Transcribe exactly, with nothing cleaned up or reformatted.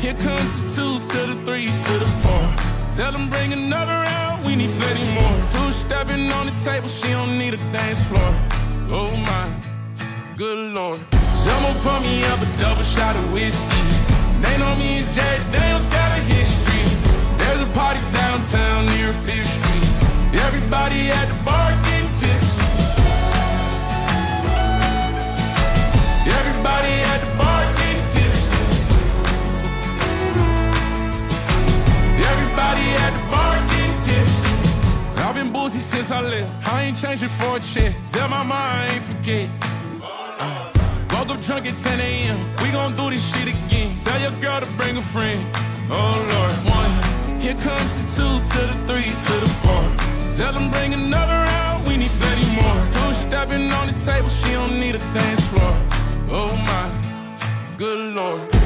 Here comes the two to the three to the four. Tell them bring another round, we need plenty more. Two stepping on the table, she don't need a dance floor. Oh my, good lord. Someone pour me up a double shot of whiskey. They know me and Jay Daniels got a history. There's a party downtown near Fifth Street. Everybody at the bar getting tipsy. Everybody at the bar getting tipsy. Everybody at the bar getting tipsy. I've been boozy since I left. I ain't changing for a check. Tell my mom I ain't forget. Uh, woke up drunk at ten A M We gon' do this shit again. Tell your girl to bring a friend. Oh Lord, one. Here comes the two to the three to the four. Tell them bring another round, we need plenty more. Two stepping on the table, she don't need a dance floor. Oh my, good lord.